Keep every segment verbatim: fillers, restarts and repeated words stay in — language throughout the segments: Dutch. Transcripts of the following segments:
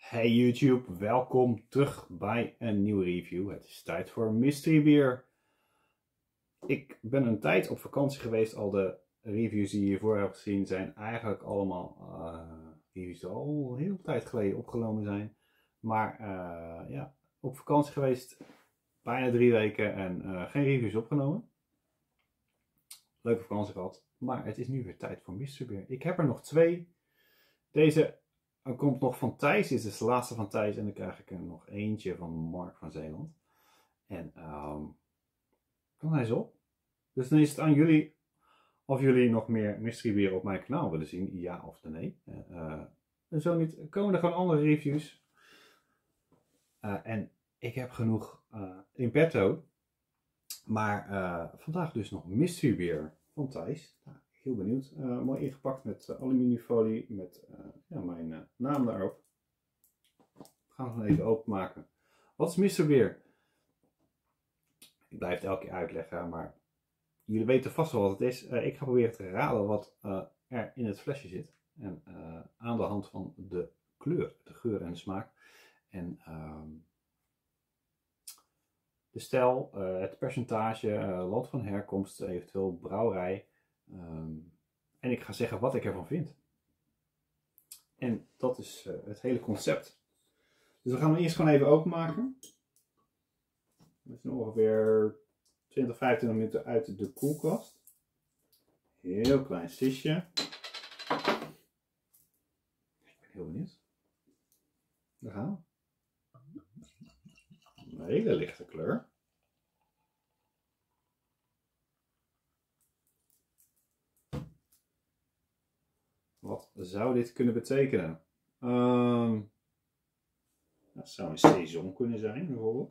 Hey YouTube, welkom terug bij een nieuwe review. Het is tijd voor Mystery Beer. Ik ben een tijd op vakantie geweest. Al de reviews die je hiervoor hebt gezien zijn eigenlijk allemaal uh, reviews die al een hele tijd geleden opgenomen zijn. Maar uh, ja, op vakantie geweest, bijna drie weken en uh, geen reviews opgenomen. Leuke vakantie gehad, maar het is nu weer tijd voor Mystery Beer. Ik heb er nog twee. Deze er komt nog van Thijs, dit is de laatste van Thijs en dan krijg ik er nog eentje van Mark van Zeeland. En um, dan hij is op. Dus dan is het aan jullie of jullie nog meer Mystery Beer op mijn kanaal willen zien, ja of nee. Uh, en zo niet, komen er gewoon andere reviews. Uh, en ik heb genoeg uh, in petto. Maar uh, vandaag dus nog Mystery Beer van Thijs. Nou, heel benieuwd. Uh, mooi ingepakt met uh, aluminiumfolie met uh, ja, mijn uh, naam daarop. We gaan het gewoon even openmaken. Wat is Mystery Beer? Ik blijf het elke keer uitleggen, maar jullie weten vast wel wat het is. Uh, ik ga proberen te raden wat uh, er in het flesje zit. En uh, aan de hand van de kleur, de geur en de smaak. En uh, de stijl, uh, het percentage, uh, land van herkomst, eventueel brouwerij. Um, en ik ga zeggen wat ik ervan vind. En dat is uh, het hele concept. Dus we gaan hem eerst gewoon even openmaken. Dat is nu ongeveer twintig, vijfentwintig minuten uit de koelkast. Heel klein sisje. Ik ben heel benieuwd. Daar gaan we. Een hele lichte kleur. Wat zou dit kunnen betekenen? Um, dat zou een saison kunnen zijn, bijvoorbeeld.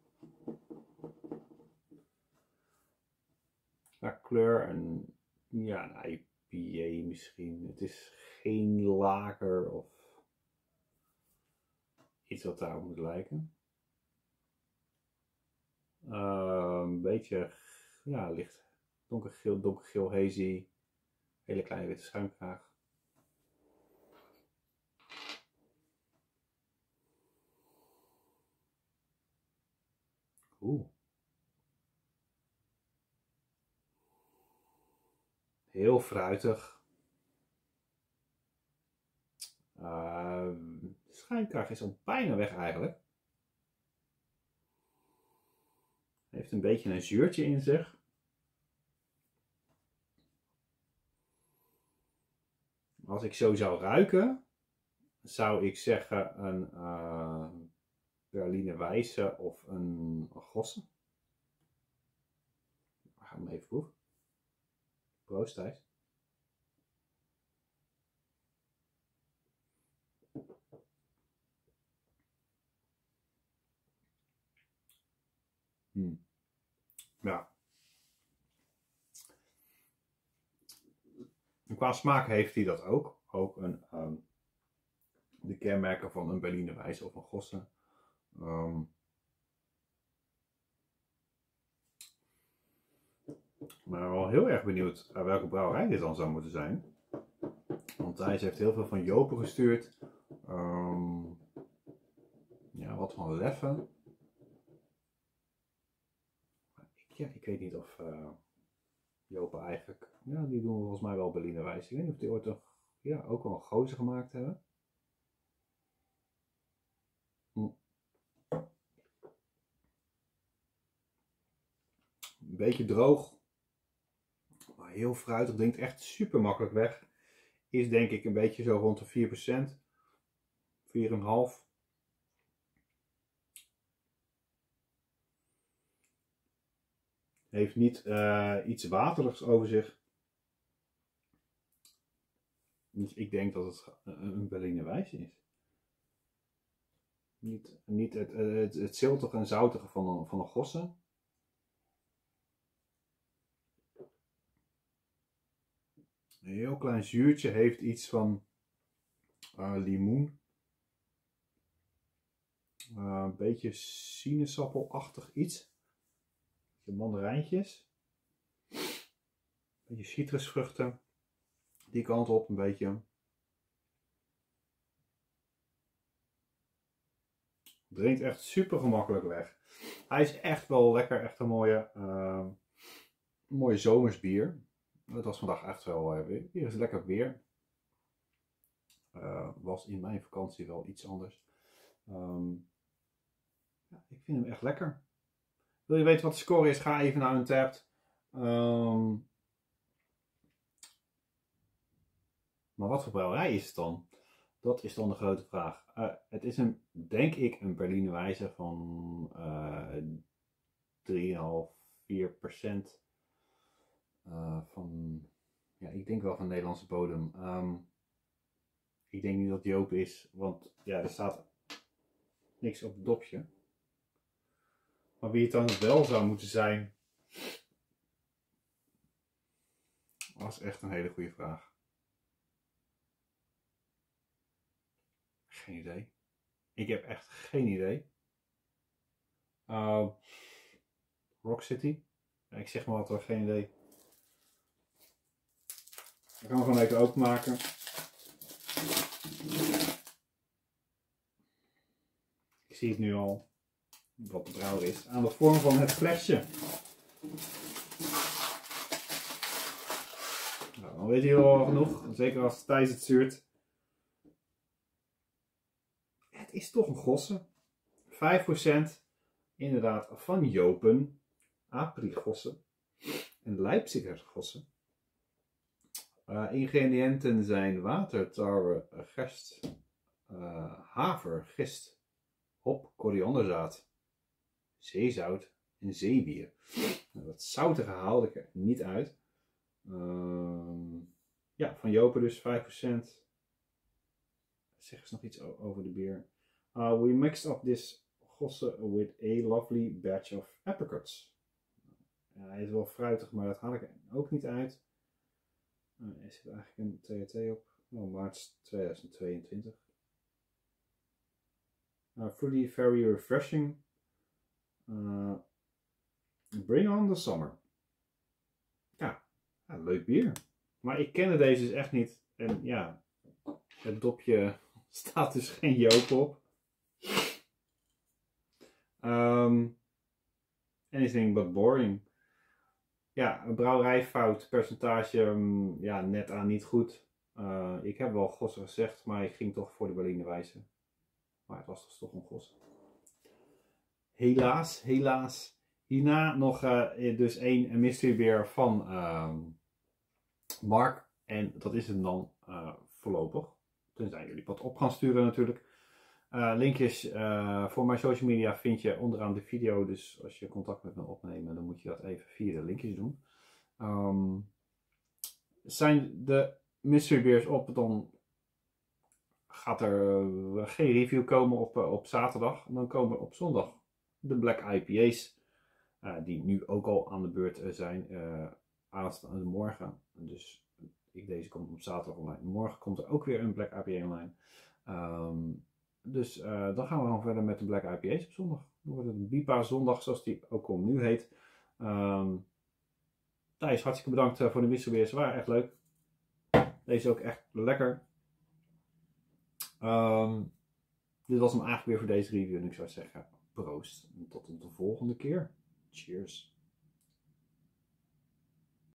Qua kleur, een, ja, een I P A misschien. Het is geen lager of iets wat daarop moet lijken. Uh, een beetje, ja, licht donkergeel, donkergeel hazy. Hele kleine witte schuimkraag. Oeh. Heel fruitig. Uh, de schuimkraag is al bijna weg eigenlijk. Heeft een beetje een zuurtje in zich. Als ik zo zou ruiken, zou ik zeggen een uh, Berliner Weisse of een, een Gosse. We gaan hem even proeven. Proost, Thijs. Hmm. Ja. En qua smaak heeft hij dat ook. Ook een, um, de kenmerken van een Berliner Weisse of een Gosse. Um, maar wel heel erg benieuwd naar welke brouwerij dit dan zou moeten zijn. Want Thijs heeft heel veel van Jopen gestuurd. Um, ja, wat van Leffen. Ja, ik weet niet of uh, Jopen eigenlijk... Ja, die doen volgens mij wel Berliner Weisse. Ik weet niet of die ooit een, ja, ook wel een gozer gemaakt hebben. Hm. Een beetje droog. Maar heel fruitig. Drinkt echt super makkelijk weg. Is denk ik een beetje zo rond de vier procent. vier komma vijf. Heeft niet uh, iets waterigs over zich. Dus ik denk dat het een Berliner Weisse is. Niet, niet het, het, het ziltige en zoutige van een, van een Gosse. Een heel klein zuurtje, heeft iets van uh, limoen. Uh, een beetje sinaasappelachtig iets. De mandarijntjes. Een beetje citrusvruchten. Die kant op een beetje. Drinkt echt super gemakkelijk weg. Hij is echt wel lekker, echt een mooie, uh, mooie zomersbier. Het was vandaag echt wel uh, weer. Hier is lekker weer. Uh, was in mijn vakantie wel iets anders. Um, ja, ik vind hem echt lekker. Wil je weten wat de score is? Ga even naar Untappd. Um, maar wat voor brouwerij is het dan? Dat is dan de grote vraag. Uh, het is een, denk ik, een Berliner Weisse van uh, drie komma vijf, vier procent. Uh, van, ja, ik denk wel van Nederlandse bodem. Um, ik denk niet dat die open is, want ja, er staat niks op het dopje. Maar wie het dan wel zou moeten zijn, dat is echt een hele goede vraag. Geen idee. Ik heb echt geen idee. Uh, Rock City? Ja, ik zeg maar wat, wel geen idee. Ik kan hem gewoon even openmaken. Ik zie het nu al, wat de brouwer is, aan de vorm van het flesje. Nou, dan weet je al genoeg, zeker als Thijs het stuurt. Het is toch een gossen. vijf procent inderdaad van Jopen, Aprikossen en Leipziger gossen. Uh, ingrediënten zijn water, tarwe, gerst, uh, haver, gist, hop, korianderzaad, zeezout en zeebier. Nou, dat zoutige haalde ik er niet uit. Uh, ja, van Jopen dus vijf procent. Zeg eens nog iets over de bier. Uh, we mixed up this gosse with a lovely batch of apricots. Ja, hij is wel fruitig, maar dat haal ik er ook niet uit. Uh, er zit eigenlijk een T H T op. Oh, maart tweeduizend tweeëntwintig. Uh, fruity, very refreshing. Uh, bring on the summer. Ja, ja, leuk bier. Maar ik kende deze dus echt niet. En ja, het dopje staat dus geen Joop op. Um, anything but boring. Ja, een brouwerijfout, percentage, um, ja, net aan niet goed. Uh, ik heb wel gossen gezegd, maar ik ging toch voor de Berliner Weisse. Maar het was dus toch een gos. Helaas, helaas. Hierna nog uh, dus één mystery beer van uh, Mark. En dat is hem dan uh, voorlopig. Tenzij jullie wat op gaan sturen natuurlijk. Uh, linkjes uh, voor mijn social media vind je onderaan de video. Dus als je contact met me opneemt, dan moet je dat even via de linkjes doen. Um, zijn de mystery beers op, dan gaat er uh, geen review komen op, uh, op zaterdag. Dan komen op zondag de Black I P A's. Uh, die nu ook al aan de beurt uh, zijn. Uh, aanstaande morgen. Dus ik, deze komt op zaterdag online. Morgen komt er ook weer een Black I P A online. Um, dus uh, dan gaan we gewoon verder met de Black I P A's op zondag. Dan wordt het een Bipa zondag, zoals die ook al nu heet. Um, Thijs, hartstikke bedankt uh, voor de wisselbeers. Ze waren echt leuk. Deze is ook echt lekker. Um, dit was hem eigenlijk weer voor deze review. En ik zou zeggen, proost. En tot de volgende keer. Cheers.